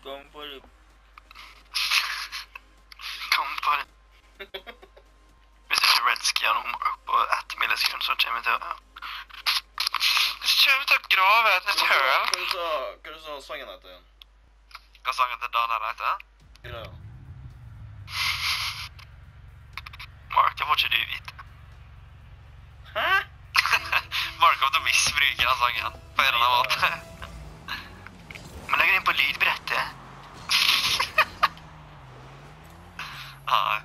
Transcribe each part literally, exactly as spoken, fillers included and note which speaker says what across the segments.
Speaker 1: Kom på det.
Speaker 2: Kom på det. Hvis ikke Redski har noe på ett millisekund, så kommer vi til å... Så kommer vi til å grave et nytt høl.
Speaker 1: Hva du sa, hva du sa sangen heter igjen?
Speaker 2: Hva sangen til Daniel heter?
Speaker 1: Ja.
Speaker 2: Mark, det får ikke du vite.
Speaker 1: Hæ?
Speaker 2: Mark kommer til å misbruke den sangen på en eller annen måte. Men legger inn på lydbrettet. Nei.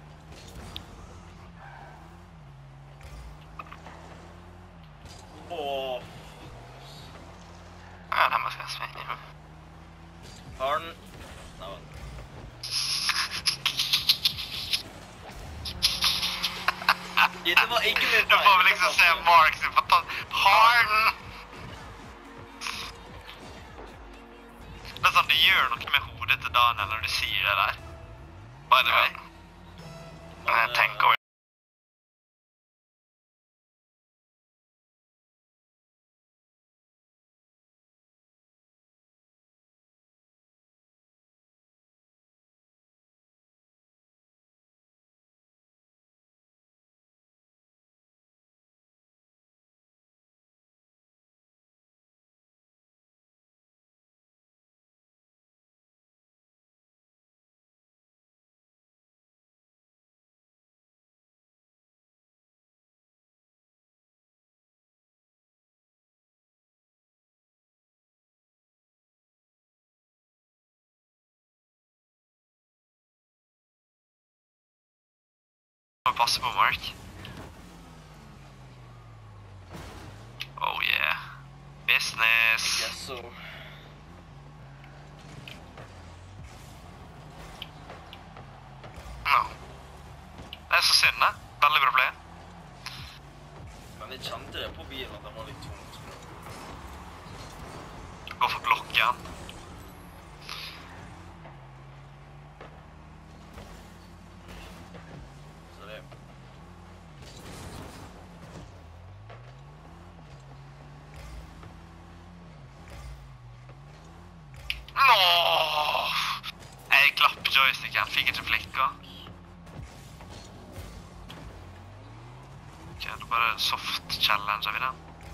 Speaker 1: Åh.
Speaker 2: Ja, den må jeg smenge.
Speaker 1: Har den? Nei, vel. Det var ikke min feil.
Speaker 2: Du får vel liksom se Mark sin fantastisk. Har den? Det er sånn, du gjør noe med hodet til Daniel når du sier det der. By the way. Men jeg tenker over. Må passe på Mark. Oh yeah. Business.
Speaker 1: Yes, so.
Speaker 2: No. Det er så synd, det. Veldig bra play.
Speaker 1: Men jeg kjente det på bilen at det var litt tungt.
Speaker 2: Gå for blokken. Jeg klapp joysticken, fikk ikke flikka. Ok, da bare soft challenger vi den.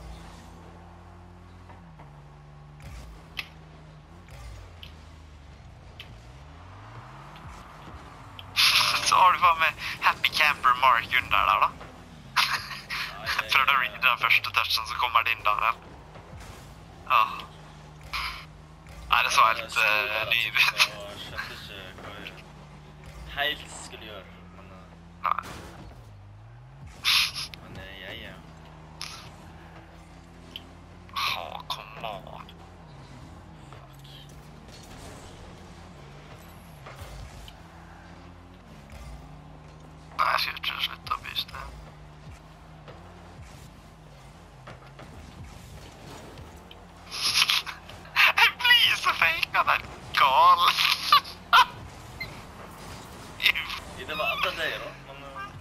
Speaker 2: Så har du faen med Happy Camper Mark under der da. Prøvde å reade den første touchen, så kommer det inn der. Ja. Nei, det så helt uh, liv ut.
Speaker 1: Jeg skjønte ikke hva jeg helt skulle gjøre, men... Uh,
Speaker 2: Nei.
Speaker 1: Men uh, jeg, ja.
Speaker 2: Åh, come on.
Speaker 1: Fuck.
Speaker 2: Nei, jeg skal ikke slutte å byste. Han er gal.
Speaker 1: Det var etter deg da, men...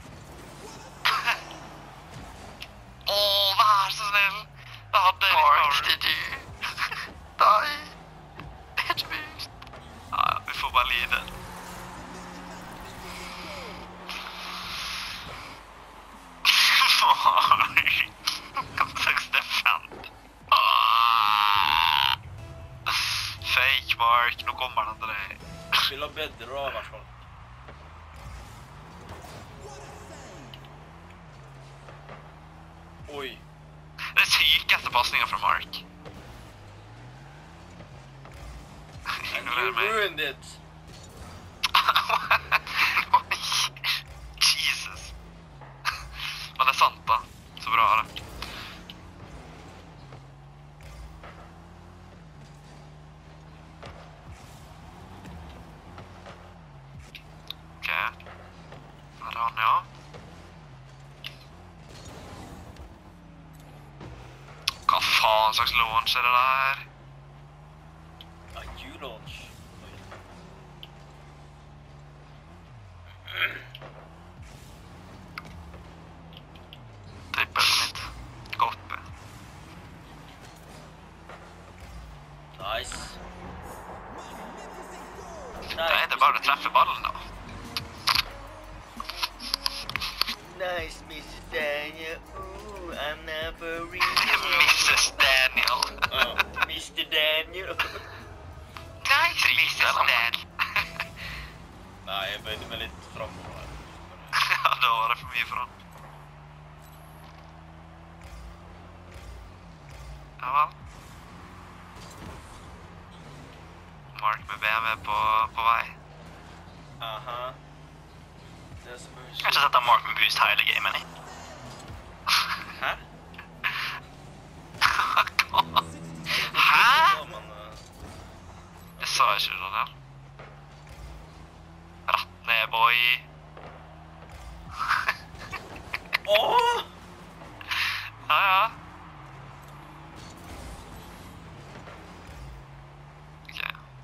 Speaker 2: Åh, vær så snill. Da hadde jeg litt Mark, det du. Nei. Det er ikke mykt. Ja, ja, vi får bare lide. Mark. Hva slags defend? Fake, Mark. Nå kommer den til deg.
Speaker 1: Jeg vil ha bedre da, i hvert fall. Oi.
Speaker 2: Det er sykeste passninger fra Mark.
Speaker 1: And you ruined it.
Speaker 2: Jesus. Men det er sant da. Så bra er det. Ok. Der er han, ja. Hva faen slags launch er det der?
Speaker 1: Ja, you-launch.
Speaker 2: Trippel mitt. Godt.
Speaker 1: Nice.
Speaker 2: Nei, det er bare å treffe ballen da.
Speaker 1: Nice, missus Daniel. Ooh, I'm not for real.
Speaker 2: missus Daniel.
Speaker 1: Oh, mister Daniel.
Speaker 2: Nice, missus Daniel.
Speaker 1: Nei, jeg bøyde meg litt fremover.
Speaker 2: Ja, da var det for mye for han. Ja vel. Mark med B M W på, på vei.
Speaker 1: Aha. Det er så mye.
Speaker 3: Jeg har ikke sett Mark med boost hele gamen i.
Speaker 1: Hæ?
Speaker 2: Hæ?
Speaker 1: Men, uh,
Speaker 2: Jeg sa ikke det der. Rett ned, boy.
Speaker 1: Åh!
Speaker 2: Ja, ja. Ok.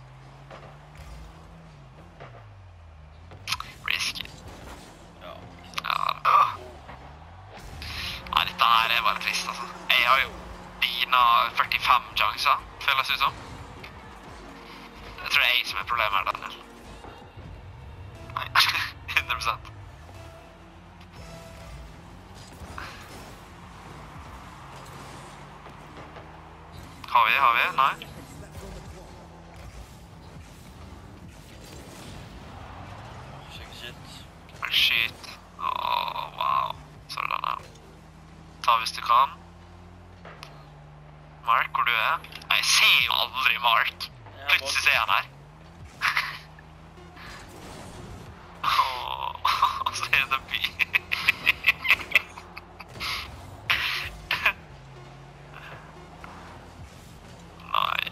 Speaker 2: Risky.
Speaker 1: Ja,
Speaker 2: Ja, øh. Nei, dette her er bare trist, altså. Jeg har jo dina førtifem sjanser, føles ut som. Jeg tror det er jeg som er problemet her, Daniel. Nei, hundre prosent. Har vi, har vi? Nei.
Speaker 1: Shit, shit.
Speaker 2: Skyt. Åh, wow. Så er det den her. Ta hvis du kan. Mark, hvor du er? Nei, jeg ser jo aldri Mark. Plutselig ser jeg han her. Åh, så er det by. Nei.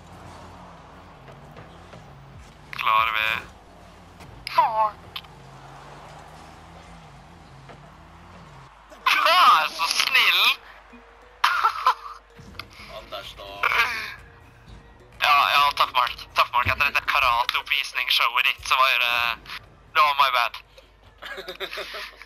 Speaker 2: Klarer vi? Mark. Ah, så snill!
Speaker 1: Anders da.
Speaker 2: Ja, ja, takk Mark. Takk Mark, etter dette karate-oppvisningsshowet ditt, så var det... Det var my bad.